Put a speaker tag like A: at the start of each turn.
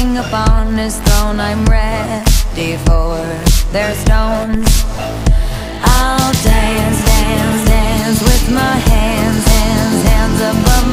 A: king upon his throne, I'm ready for their stones. I'll dance, dance, dance with my hands above